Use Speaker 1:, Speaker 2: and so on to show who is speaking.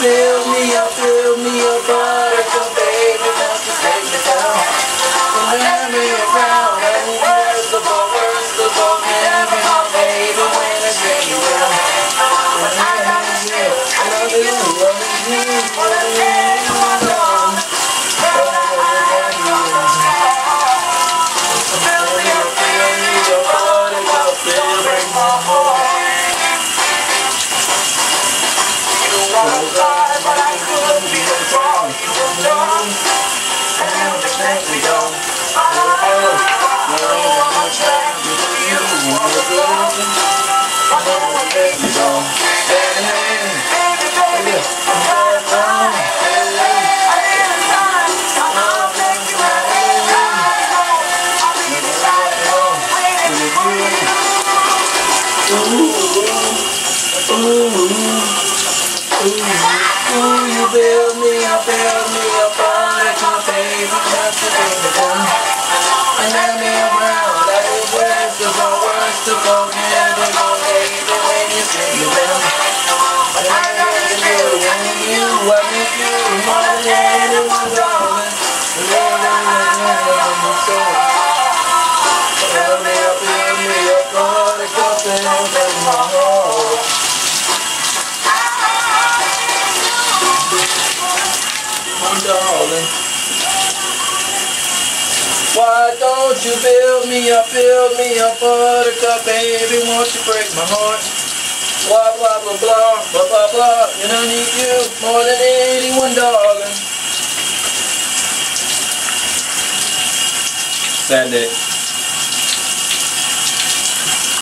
Speaker 1: fill me up, buttercup, baby, won't you take me down? And let me around, I need words of all, heaven, oh baby, when I take you down. And I love you, loving you, loving you, alone. Fill me up, buttercup, break my heart. You won't lie, but I couldn't be the wrong. You were young, and you just let me go. I don't know how much time you want to go. I know what made me go. Hey, baby, baby, I'm gonna come. Hey, I need a time. I know I'll make you happy. I'll leave you right home, waiting for you. Ooh, you build me up, buttercup, baby, just to bring me down. And let me around, I need words to go, never go, baby, when you say you will. And I love you, I need you, more than anyone, darling. Fill me up, buttercup, and break my heart. Darling, why don't you build me up, buttercup, baby, won't you break my heart? Blah, blah, blah, blah, blah, blah, blah, and I need you more than anyone, darling. Sad day.